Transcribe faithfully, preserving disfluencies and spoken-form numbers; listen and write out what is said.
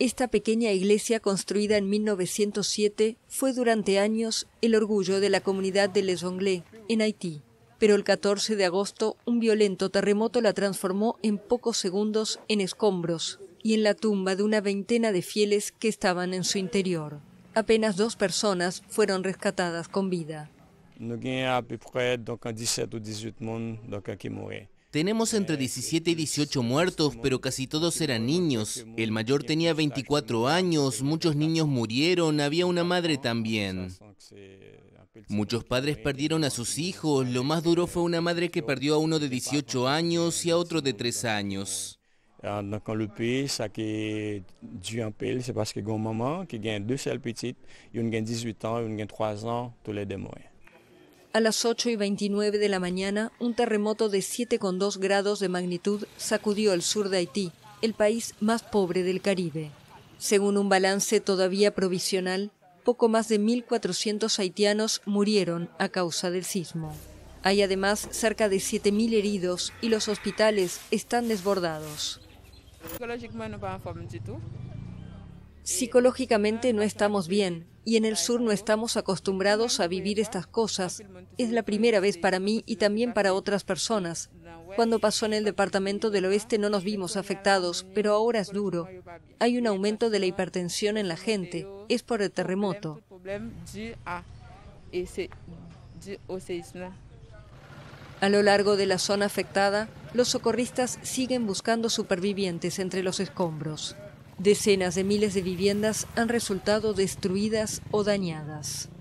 Esta pequeña iglesia, construida en mil novecientos siete, fue durante años el orgullo de la comunidad de Les Anglais, en Haití. Pero el catorce de agosto, un violento terremoto la transformó en pocos segundos en escombros y en la tumba de una veintena de fieles que estaban en su interior. Apenas dos personas fueron rescatadas con vida. Tenemos entre diecisiete y dieciocho muertos, pero casi todos eran niños. El mayor tenía veinticuatro años, muchos niños murieron, había una madre también. Muchos padres perdieron a sus hijos, lo más duro fue una madre que perdió a uno de dieciocho años y a otro de tres años. A las ocho y veintinueve de la mañana, un terremoto de siete coma dos grados de magnitud sacudió el sur de Haití, el país más pobre del Caribe. Según un balance todavía provisional, poco más de mil cuatrocientos haitianos murieron a causa del sismo. Hay además cerca de siete mil heridos y los hospitales están desbordados. Psicológicamente no estamos bien y en el sur no estamos acostumbrados a vivir estas cosas. Es la primera vez para mí y también para otras personas. Cuando pasó en el departamento del oeste no nos vimos afectados, pero ahora es duro. Hay un aumento de la hipertensión en la gente. Es por el terremoto. A lo largo de la zona afectada, los socorristas siguen buscando supervivientes entre los escombros. Decenas de miles de viviendas han resultado destruidas o dañadas.